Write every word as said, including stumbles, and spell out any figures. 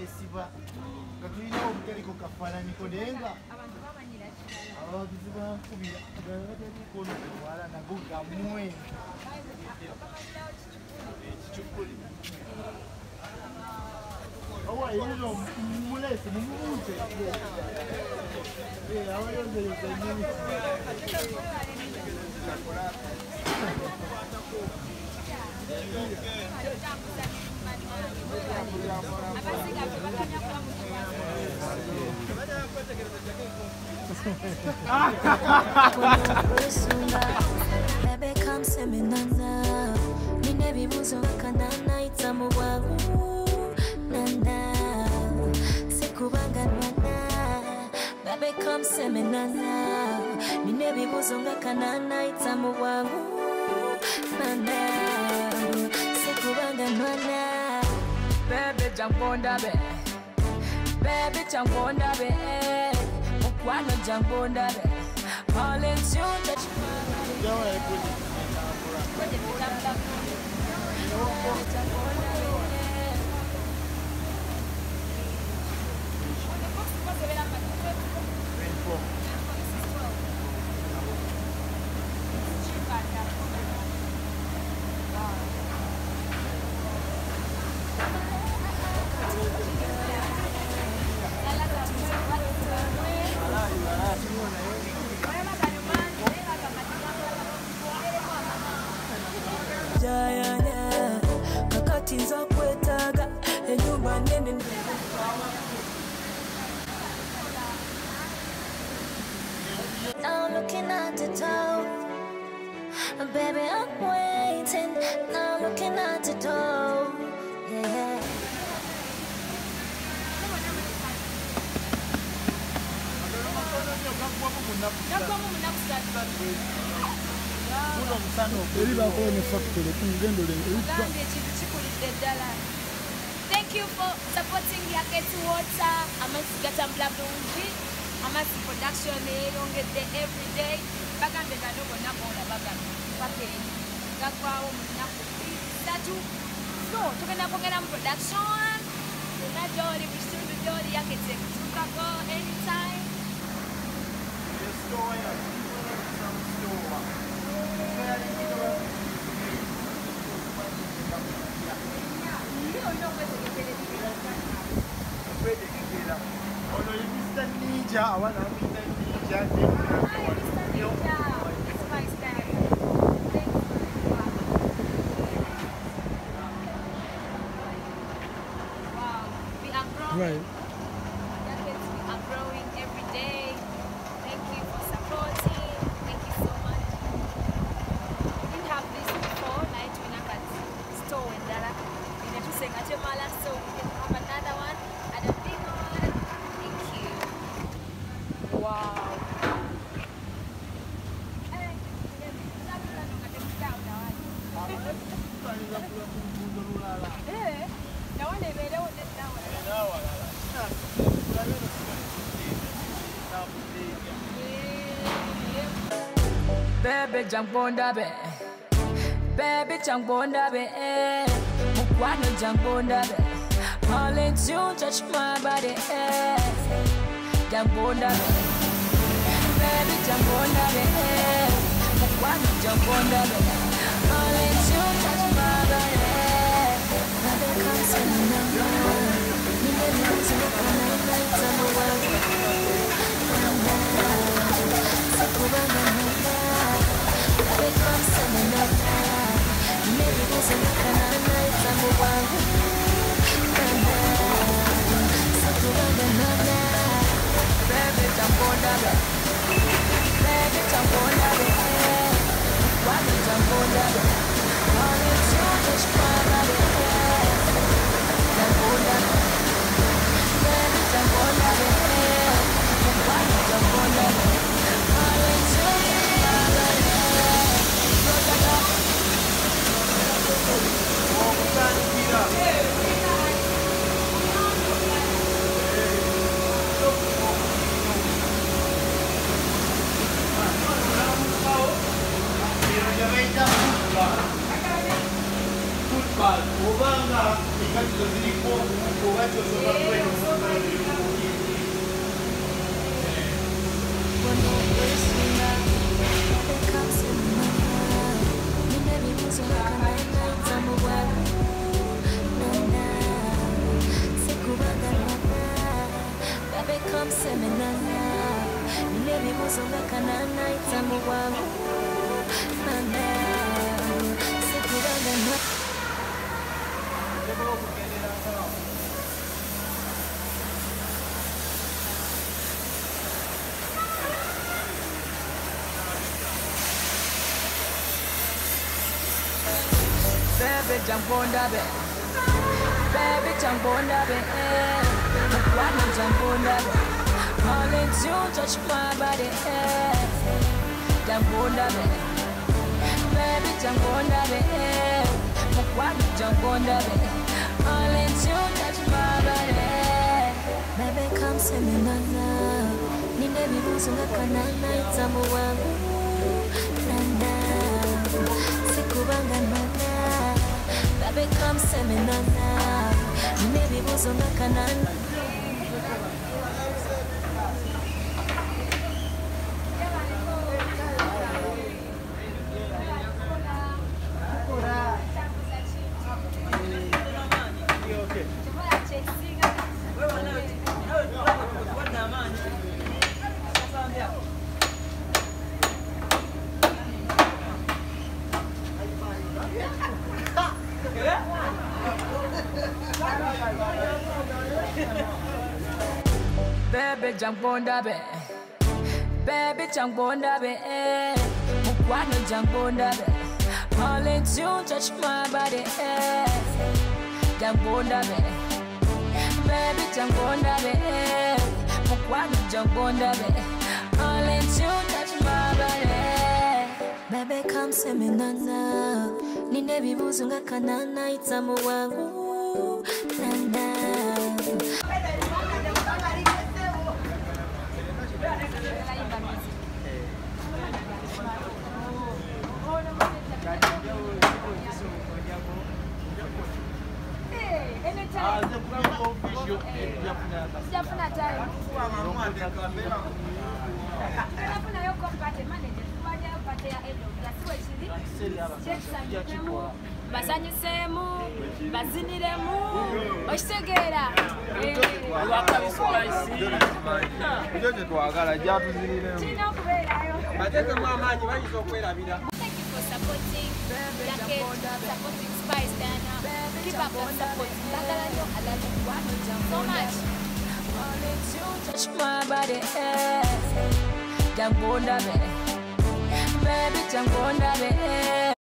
kwesiba nga tulina obutaliko kafaananiko naye nga abawagizi bankubira bataliikono kuwala nago gamwe awayino mulese mumubuuze abayongereza ennimi Baby, come see me now. Me never was on Canana, it's a mobile. Nana, Sekubanga Nana. Baby, come see me now. Me never was on Canana, it's a mobile. Nana, Sekubanga Nana. Baby, jump on the bed. Baby, jump on the bed. Wanna jump on the bed. All in tune that now looking at the door, baby, I'm waiting. Now looking at the door, yeah. Thank you for supporting Yaketi Water. I'm a Gatambla Bunji. I'm a production every day. Bagam de Gano Nabola Bagam. Pate. Gakwa Naku. So, to get up on production. The Najori, we still do the Yaketi. You can go anytime. Ono ye Mister Ninja, awana Mister Ninja. Right. We are growing every day. Thank you for supporting. Thank you so much. We didn't have this before. Night we never store in Dara. We need to sing at your mala, so we can have another one and a big one. Thank you. Wow. Baby, jump on the bed. Baby, jump on the bed. Wanna jump on the bed. All in tune, touch my body. Jump on the bed. Baby, jump on the bed. Wanna jump on the bed. All in tune, touch my body. Baby, come see me now. Me never was on Canana, it's a mobile. Sekubanga Nana. Baby, come see me now. Maybe there's a Canana, it's a mobile. Sekubanga Nana. Baby, jump on the bed. Baby, jump on the bed. Wanna jump on the bed. All in tune, touch my body. Jump on the bed. Baby, jump on the bed. Wanna jump on the bed. All in tune, touch my body. Pero ya veis obanga ekatizo ziriko oba kyosobola kwena Come seminana, maybe was on the canana, it's a mobile. Baby, jump on the bed. Baby, jump on the bed. Wanna jump on the bed. I'll let you touch my body. Jump on the bed. Baby, jump on the bed. Wanna jump on the bed. I'll let you touch my body. Baby, come see me now. Nine vibuzo na kanana itamu wangu. Nana, sikubanga nana. Baby, come see me now. Nine vibuzo na kanana. Baby, jump on the bed. Baby, jump on the bed. Wanna jump on the bed. I'll let you touch my body. Jump on the bed. Baby, jump on the bed. Wanna jump on the bed. I'll let you touch my body. Baby, come see me now. Nine vibuzo na kanana itamu wangu. Nana. Sijafuna time. Sijafuna yo kompate manager. Tuwaje upate ya elo. Yasiwe chini. Check basanyisemu, baziniremu, oshitegera. Jojo twagala jatuziniremu. Chino kubeerayo. Bateke mamanyi bayizo okwerabira. Thank you for supporting Jacket, supporting Spice Dana. Keep up the support. Bagala yo alala. So much. Touch my body, jump on the bed. Baby, jump on the bed.